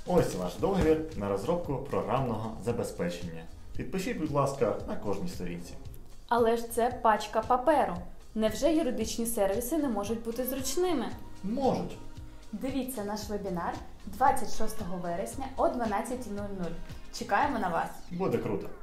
Ось ваш договір на розробку програмного забезпечення. Підпишіть, будь ласка, на кожній сторінці. Але ж це пачка паперу. Невже юридичні сервіси не можуть бути зручними? Можуть. Дивіться наш вебінар 26 вересня о 12:00. Чекаємо на вас! Буде круто.